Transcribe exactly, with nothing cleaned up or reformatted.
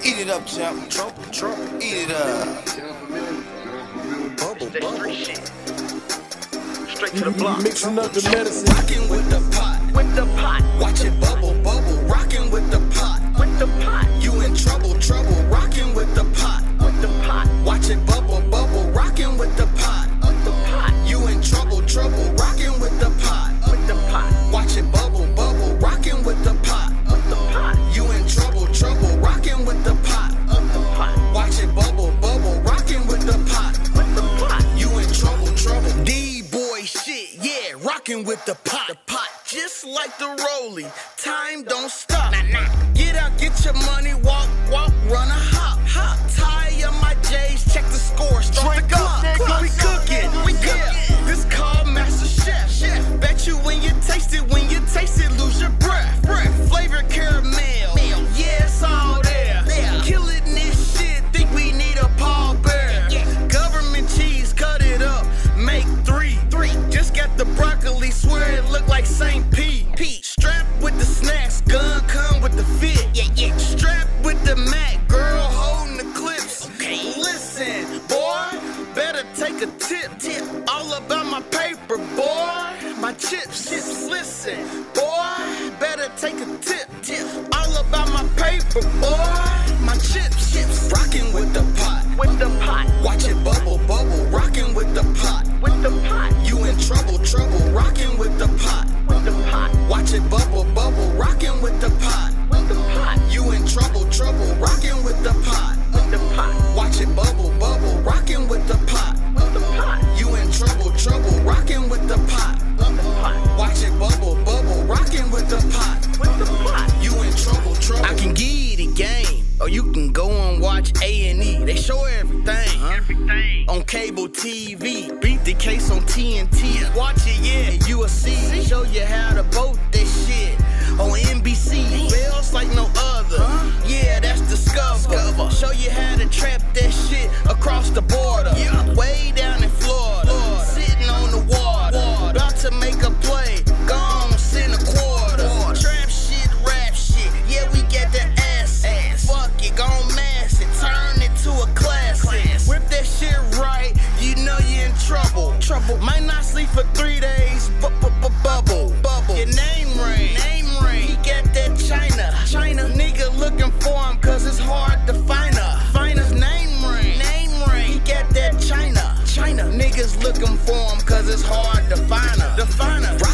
Eat it up, champ. Trouble, trouble. Eat it up. Bubble, bubble. Straight to the block. Mixing up the medicine. Rocking with the pot. With the pot. Watch it bubble, bubble. Rocking with the pot. With the pot. You in trouble, trouble. Rocking with the pot. With the pot. Watch it bubble, bubble. Rocking with the pot. With the pot. You in trouble, trouble. Rocking with the pot. With the pot. Watch it bubble, bubble. Rocking with the pot. With the pot. You in trouble, trouble. Rocking with the pot. With the pot. Watch it bubble, bubble. Rocking with the pot. With the pot. You in trouble, trouble. D-boy shit, yeah, rocking with the pot. The pot, just like the rollie. Time don't stop. Nah, nah. Get out, get your money, walk, walk, run a hop, hop. Tie up my J's, check the score, start the clock. We cooking, we cooking. This called Master Chef. Chef. Bet you when you taste it, when you taste it, lose your breath. Breath. Flavor caramel. Yeah, it's all there. Yeah. Killing this shit, think we need a pallbearer. Yeah. Government cheese, cut it up, make three. Three. Just got the broccoli, swear it look like Saint Pete. Pete. Strapped with the snacks, gun come with the fit. Yeah, yeah. Strapped with the Mac, girl holding the clips. Okay. Listen, boy, better take a tip. Tip. All about my paper, boy. My chips, chips. Listen, boy, better take a tip. Tip. All about my paper, boy. My chips, chips. Rocking with the pot. With the pot. Watch it bubble, bubble. Rocking with the pot. With the pot. You in trouble, trouble. Rocking with the pot. With the pot. Watch it bubble, bubble. Rocking with the pot. With the pot. You in trouble, trouble. Rocking with the pot. With the pot. Watch it bubble, bubble. Rocking with the pot. With the pot. You in trouble, trouble. Rocking with the pot. With the pot. Watch it bubble, bubble. Rocking with the pot. With the pot. You in trouble, trouble. I can give you the game, or you can go and watch A and E. They show everything, huh? Everything. On cable T V. Beat the case on T N T. Watch it, yeah, and you will see. Show you how to boat this shit on N B C. Bells like no other. Huh? Yeah, that's Discover. Discover. Show you how to trap that shit across the border. Yeah. Way down in Florida. Florida. Sitting on the water. water. About to make a play. Gone, send a quarter. Water. Trap shit, rap shit. Yeah, we get the ass. ass. Fuck it, gon' mass it. Turn it to a classic. Class. Whip that shit right, you know you're in trouble. Trouble. Might not sleep for three days. Bu-bu-bu-bubble. Bubble. Your name ring. Name ring. He got that China. China. Nigga looking for him cause it's hard to find her. Find his name ring. Name ring. He got that China. China. Niggas looking for him cause it's hard to find her. To find her.